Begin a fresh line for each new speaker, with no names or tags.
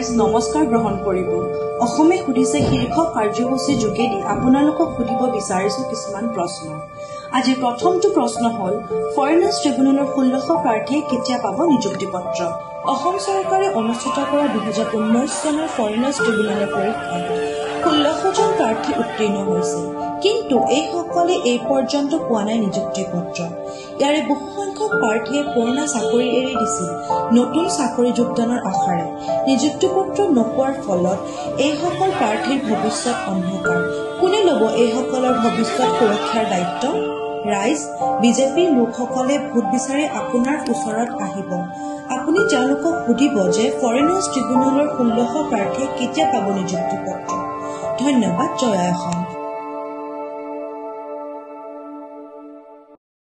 ৰাইজ নমস্কাৰ গ্ৰহণ কৰিব। অসমে সুধিছে শীৰ্ষক কাৰ্যসূচীৰ যোগেদি আপোনালোকক সুধিব বিচাৰিছো কিছুমান প্ৰশ্ন। আজিৰ প্ৰথমটো প্ৰশ্ন হ'ল ফৰেনাৰ্ছ ট্ৰিবিউনেলৰ 1600 প্ৰাৰ্থীয়ে কেতিয়া পাব নিযুক্তি পত্ৰ? অসম চৰকাৰে অনুষ্ঠিত কৰা 2019 চনৰ ফৰেনাৰ্ছ ট্ৰিবিউনেলৰ পৰীক্ষাত 1600 জন প্ৰাৰ্থী উত্তীৰ্ণ হৈছে, কিন্তু এইসকলে এই পৰ্যন্ত পোৱা নাই নিযুক্তি পত্ৰ। ইয়াৰে বহুসংখ্যক প্ৰাৰ্থীয়ে পুৰণা চাকৰি এৰি দিছিল নতুন চাকৰি যোগদানৰ আশাৰে। নিযুক্তি পত্ৰ নোপোৱাৰ ফলত এইসকল প্ৰাৰ্থীৰ ভৱিষ্যত অন্ধকাৰ। কোনে ল'ব এইসকলৰ ভৱিষ্যত সুৰক্ষাৰ দায়িত্ব? ৰাইজ, বিজেপিৰ লোকসকলে ভোট বিচাৰি আপোনাৰ ওচৰত আহিব। আপুনি তেওঁলোকক সুধিব যে ফৰেনাৰ্ছ ট্ৰিবিউনেলৰ 1600 প্ৰাৰ্থীয়ে কেতিয়া পাব নিযুক্তি পত্ৰ। ধন্যবাদ। জয় অসম।